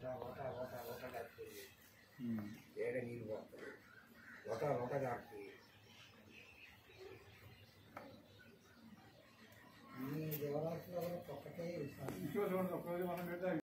లోట కాస్తుంది ఏడ నీళ్ళు పోతుంది లోట కాస్తుంది ఈ దేవరాత్రులు ఒక్కటే